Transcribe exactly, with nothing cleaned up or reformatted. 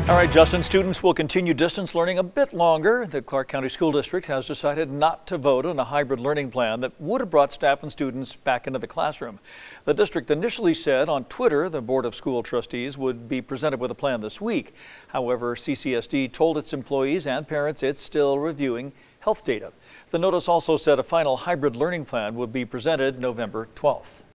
All right, Justin, students will continue distance learning a bit longer. The Clark County School District has decided not to vote on a hybrid learning plan that would have brought staff and students back into the classroom. The district initially said on Twitter the Board of School Trustees would be presented with a plan this week. However, C C S D told its employees and parents it's still reviewing health data. The notice also said a final hybrid learning plan would be presented November twelfth.